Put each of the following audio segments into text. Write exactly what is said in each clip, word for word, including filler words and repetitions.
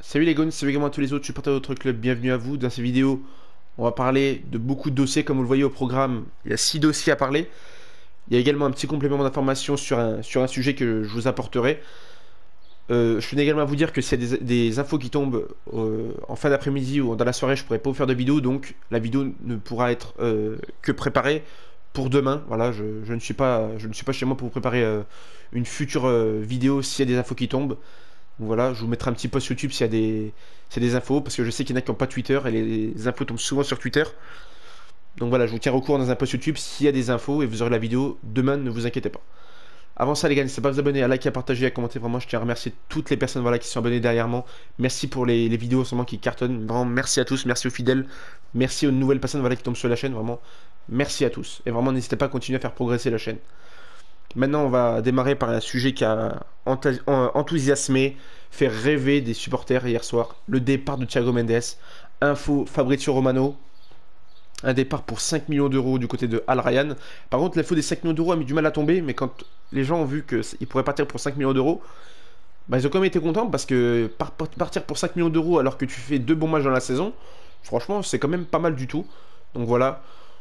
Salut les gones, salut également à tous les autres supporters de notre club, bienvenue à vous. Dans cette vidéo, on va parler de beaucoup de dossiers, comme vous le voyez au programme, il y a six dossiers à parler. Il y a également un petit complément d'information sur un, sur un sujet que je vous apporterai. Euh, je tenais également à vous dire que s'il y a des, des infos qui tombent euh, en fin d'après-midi ou dans la soirée, je pourrai pas vous faire de vidéo, donc la vidéo ne pourra être euh, que préparée pour demain. Voilà, je, je ne suis pas, je ne suis pas chez moi pour vous préparer euh, une future euh, vidéo s'il y a des infos qui tombent. Donc voilà, je vous mettrai un petit post YouTube s'il y a des, s'il y a des infos, parce que je sais qu'il y en a qui n'ont pas Twitter, et les infos tombent souvent sur Twitter. Donc voilà, je vous tiens au courant dans un post YouTube s'il y a des infos, et vous aurez la vidéo demain, ne vous inquiétez pas. Avant ça les gars, n'hésitez pas à vous abonner, à liker, à partager, à commenter, vraiment je tiens à remercier toutes les personnes voilà, qui sont abonnées derrière moi. Merci pour les, les vidéos en ce moment qui cartonnent, vraiment merci à tous, merci aux fidèles, merci aux nouvelles personnes voilà, qui tombent sur la chaîne, vraiment merci à tous. Et vraiment n'hésitez pas à continuer à faire progresser la chaîne. Maintenant, on va démarrer par un sujet qui a enthousiasmé, fait rêver des supporters hier soir. Le départ de Thiago Mendes. Info Fabrizio Romano. Un départ pour cinq millions d'euros du côté de Al Rayyan. Par contre, l'info des cinq millions d'euros a mis du mal à tomber, mais quand les gens ont vu qu'il pourrait partir pour cinq millions d'euros, bah, ils ont quand même été contents parce que par partir pour cinq millions d'euros alors que tu fais deux bons matchs dans la saison, franchement, c'est quand même pas mal du tout. Donc voilà.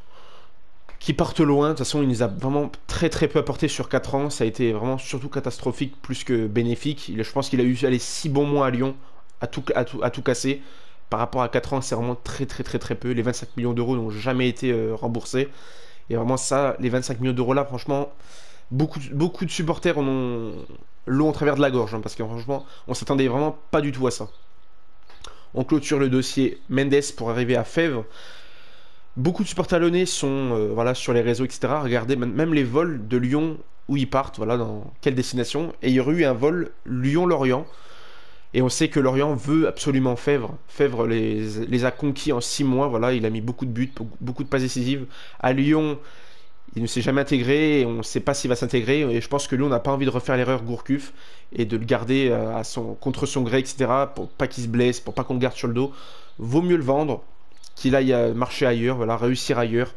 Qui partent loin. De toute façon, il nous a vraiment très très peu apporté sur quatre ans. Ça a été vraiment surtout catastrophique plus que bénéfique. Il, je pense qu'il a eu allez, six bons mois à Lyon à tout, à tout, à tout casser. Par rapport à quatre ans, c'est vraiment très très très très peu. Les vingt-cinq millions d'euros n'ont jamais été euh, remboursés. Et vraiment ça, les vingt-cinq millions d'euros là, franchement, beaucoup, beaucoup de supporters en ont l'eau en travers de la gorge. Hein, parce que franchement, on s'attendait vraiment pas du tout à ça. On clôture le dossier Mendes pour arriver à Fèvre. Beaucoup de supporters lyonnais sont euh, voilà, sur les réseaux, et cetera. Regardez même les vols de Lyon où ils partent, voilà, dans quelle destination. Et il y aurait eu un vol Lyon-Lorient. Et on sait que Lorient veut absolument Fèvre. Fèvre les, les a conquis en six mois. Voilà, il a mis beaucoup de buts, beaucoup de passes décisives. À Lyon, il ne s'est jamais intégré. Et on ne sait pas s'il va s'intégrer. Et je pense que Lyon n'a pas envie de refaire l'erreur Gourcuff et de le garder euh, à son, contre son gré, et cetera. Pour pas qu'il se blesse, pour pas qu'on le garde sur le dos. Vaut mieux le vendre, qu'il aille marcher ailleurs, voilà, réussir ailleurs.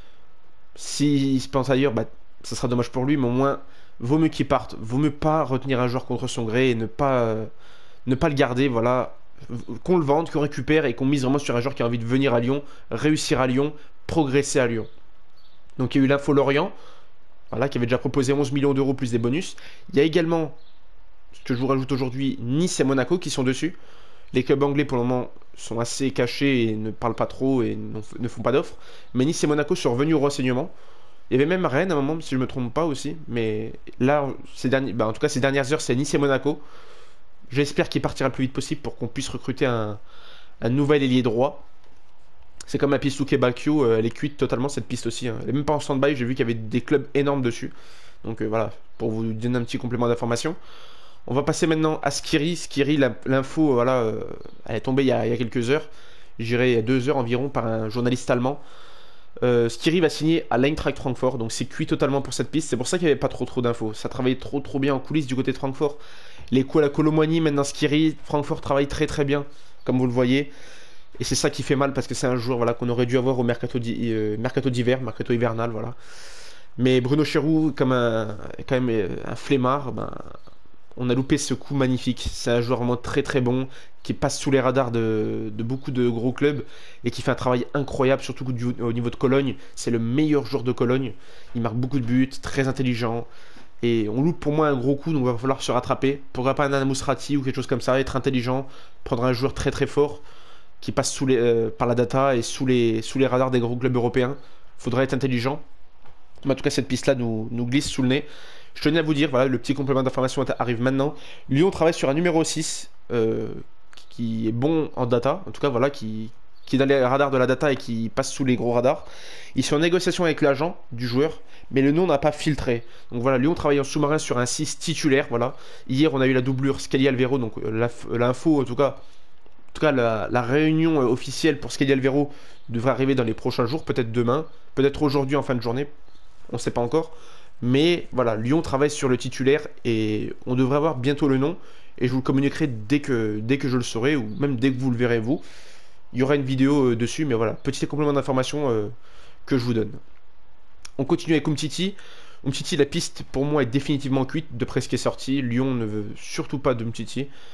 S'il se pense ailleurs, bah, ça sera dommage pour lui, mais au moins, vaut mieux qu'il parte. Vaut mieux pas retenir un joueur contre son gré et ne pas, euh, ne pas le garder, voilà. Qu'on le vende, qu'on récupère et qu'on mise vraiment sur un joueur qui a envie de venir à Lyon, réussir à Lyon, progresser à Lyon. Donc il y a eu l'info Lorient, voilà, qui avait déjà proposé onze millions d'euros plus des bonus. Il y a également, ce que je vous rajoute aujourd'hui, Nice et Monaco qui sont dessus. Les clubs anglais pour le moment sont assez cachés et ne parlent pas trop et ne font pas d'offres. Mais Nice et Monaco sont revenus au renseignement. Il y avait même Rennes à un moment, si je ne me trompe pas aussi. Mais là, ces derniers, bah en tout cas ces dernières heures, c'est Nice et Monaco. J'espère qu'il partira le plus vite possible pour qu'on puisse recruter un, un nouvel ailier droit. C'est comme la piste Luque Bacchio, elle est cuite totalement cette piste aussi. Hein. Elle n'est même pas en stand-by, j'ai vu qu'il y avait des clubs énormes dessus. Donc euh, voilà, pour vous donner un petit complément d'information. On va passer maintenant à Skiri. Skiri, l'info, voilà, euh, elle est tombée il y a, il y a quelques heures. J'irai il y a deux heures environ par un journaliste allemand. Euh, Skiri va signer à l'Eintracht Francfort, donc c'est cuit totalement pour cette piste. C'est pour ça qu'il n'y avait pas trop trop d'infos. Ça travaillait trop trop bien en coulisses du côté de Francfort. Les coups à la Colomboigny, maintenant Skiri, Francfort travaille très très bien, comme vous le voyez. Et c'est ça qui fait mal parce que c'est un joueur voilà, qu'on aurait dû avoir au mercato d'hiver, euh, mercato hivernal, voilà. Mais Bruno Chéroux, comme un, quand même un flemmard, ben, on a loupé ce coup magnifique. C'est un joueur vraiment très très bon, qui passe sous les radars de, de beaucoup de gros clubs et qui fait un travail incroyable, surtout du, au niveau de Cologne. C'est le meilleur joueur de Cologne. Il marque beaucoup de buts, très intelligent. Et on loupe pour moi un gros coup, donc il va falloir se rattraper. Pourquoi pas un Anamousrati ou quelque chose comme ça, être intelligent, prendre un joueur très très fort qui passe sous les, euh, par la data et sous les, sous les radars des gros clubs européens. Faudrait être intelligent. Mais en tout cas, cette piste-là nous, nous glisse sous le nez. Je tenais à vous dire, voilà, le petit complément d'information arrive maintenant. Lyon travaille sur un numéro six euh, qui est bon en data, en tout cas, voilà, qui, qui est dans les radars de la data et qui passe sous les gros radars. Ils sont en négociation avec l'agent du joueur, mais le nom n'a pas filtré. Donc voilà, Lyon travaille en sous-marin sur un six titulaire, voilà. Hier, on a eu la doublure Scali Alvero, donc l'info, en tout cas, en tout cas la, la réunion officielle pour Scali Alvero devrait arriver dans les prochains jours, peut-être demain, peut-être aujourd'hui en fin de journée, on ne sait pas encore. Mais voilà, Lyon travaille sur le titulaire et on devrait avoir bientôt le nom. Et je vous le communiquerai dès que, dès que je le saurai, ou même dès que vous le verrez vous. Il y aura une vidéo euh, dessus, mais voilà, petit complément d'information euh, que je vous donne. On continue avec Umtiti. Umtiti, la piste pour moi est définitivement cuite, d'après ce qui est sorti. Lyon ne veut surtout pas de Umtiti.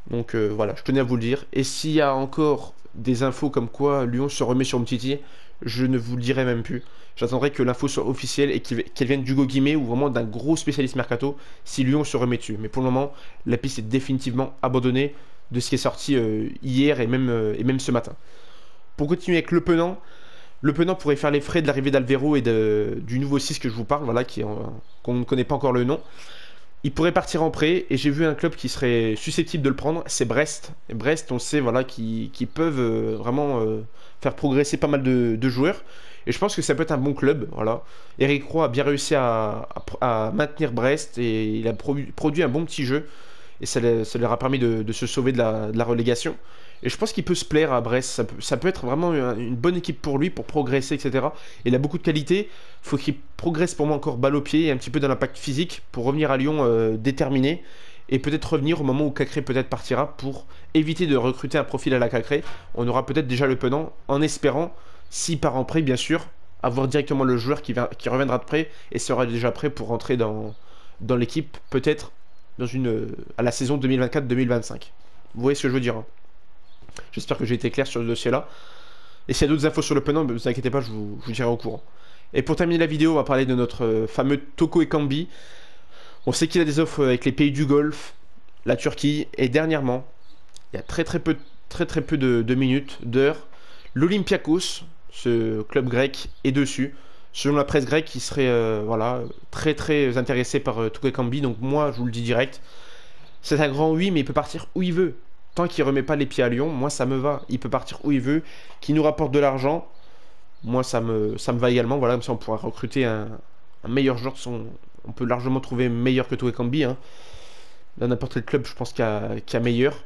Donc euh, voilà, je tenais à vous le dire. Et s'il y a encore des infos comme quoi Lyon se remet sur Umtiti, je ne vous le dirai même plus. J'attendrai que l'info soit officielle et qu'elle qu'elle vienne d'Hugo Guimé ou vraiment d'un gros spécialiste mercato si Lyon se remet dessus. Mais pour le moment, la piste est définitivement abandonnée de ce qui est sorti euh, hier et même, euh, et même ce matin. Pour continuer avec Le Penant, Le Penant pourrait faire les frais de l'arrivée d'Alvero et de, du nouveau six que je vous parle, voilà, qui est en- qu'on ne connaît pas encore le nom. Il pourrait partir en prêt et j'ai vu un club qui serait susceptible de le prendre, c'est Brest. Et Brest, on sait voilà, qui, qui peuvent euh, vraiment euh, faire progresser pas mal de, de joueurs. Et je pense que ça peut être un bon club. Voilà. Eric Roy a bien réussi à, à- à maintenir Brest et il a produ- produit un bon petit jeu. Et ça, le- ça leur a permis de, de se sauver de la, de la relégation. Et je pense qu'il peut se plaire à Brest. Ça peut, ça peut être vraiment une, une bonne équipe pour lui, pour progresser, et cetera. Il a beaucoup de qualité. Faut qu'il progresse pour moi encore balle au pied et un petit peu dans l'impact physique pour revenir à Lyon euh, déterminé. Et peut-être revenir au moment où Cacré peut-être partira pour éviter de recruter un profil à la Cacré. On aura peut-être déjà le Penant en espérant, s'il part en prêt bien sûr, avoir directement le joueur qui, va, qui reviendra de prêt et sera déjà prêt pour rentrer dans, dans l'équipe peut-être dans une, à la saison deux mille vingt-quatre deux mille vingt-cinq. Vous voyez ce que je veux dire, hein. J'espère que j'ai été clair sur le dossier là. Et s'il y a d'autres infos sur le Penant, ne vous inquiétez pas, je vous, je vous tirerai au courant. Et pour terminer la vidéo, on va parler de notre euh, fameux Toko Ekambi. On sait qu'il a des offres avec les pays du Golfe, la Turquie, et dernièrement, il y a très très peu, très, très peu de, de minutes, d'heures, l'Olympiakos, ce club grec, est dessus. Selon la presse grecque, il serait euh, voilà, très très intéressé par euh, Toko Ekambi. Donc moi, je vous le dis direct, c'est un grand oui, mais il peut partir où il veut. Tant qu'il remet pas les pieds à Lyon, moi ça me va. Il peut partir où il veut, qu'il nous rapporte de l'argent. Moi ça me, ça me va également. Voilà, comme ça on pourra recruter un, un meilleur joueur. De son, on peut largement trouver meilleur que Toé Cambi. Hein. Dans n'importe quel club, je pense qu'il y a, qu'il y a meilleur.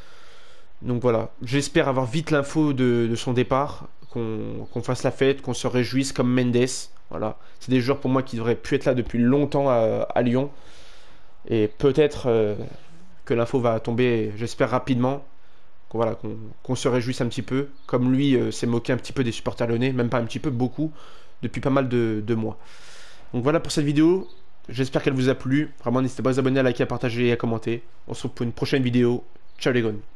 Donc voilà, j'espère avoir vite l'info de, de son départ, qu'on qu'on fasse la fête, qu'on se réjouisse comme Mendes. Voilà, c'est des joueurs pour moi qui devraient plus être là depuis longtemps à, à Lyon. Et peut-être euh, que l'info va tomber, j'espère rapidement, qu'on voilà, qu'on qu'on se réjouisse un petit peu, comme lui euh, s'est moqué un petit peu des supporters lyonnais, même pas un petit peu, beaucoup, depuis pas mal de, de mois. Donc voilà pour cette vidéo, j'espère qu'elle vous a plu. Vraiment, n'hésitez pas à vous abonner, à liker, à partager et à commenter. On se retrouve pour une prochaine vidéo. Ciao les gones.